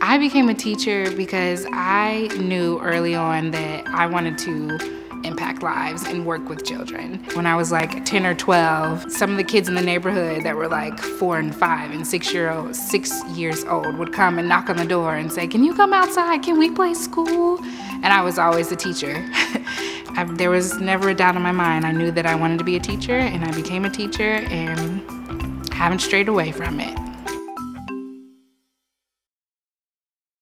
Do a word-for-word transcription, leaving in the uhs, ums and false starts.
I became a teacher because I knew early on that I wanted to impact lives and work with children. When I was like ten or twelve, some of the kids in the neighborhood that were like four and five and six year old, six years old would come and knock on the door and say, "Can you come outside? Can we play school?" And I was always the teacher. I, there was never a doubt in my mind. I knew that I wanted to be a teacher, and I became a teacher and haven't strayed away from it.